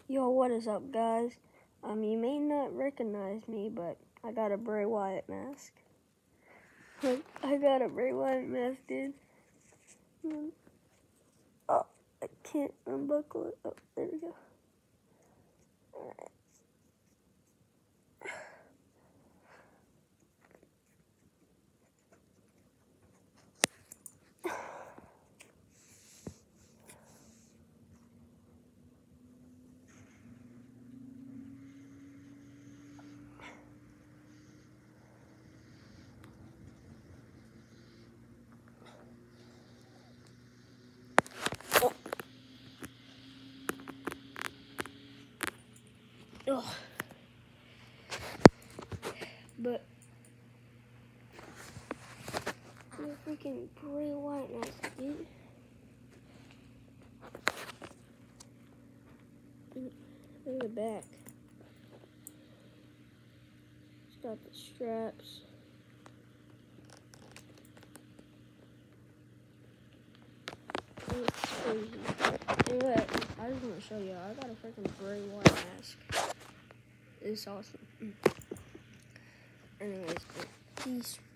Yo, what is up, guys? You may not recognize me, but I got a Bray Wyatt mask. I got a Bray Wyatt mask, dude. Oh, I can't unbuckle it. Oh, there we go. Alright. Oh. But the freaking Bray Wyatt mask, dude. Look at the back. It's got the straps. It's crazy. Anyway, I just want to show y'all. I got a freaking Bray Wyatt mask. It's awesome. Anyways, peace.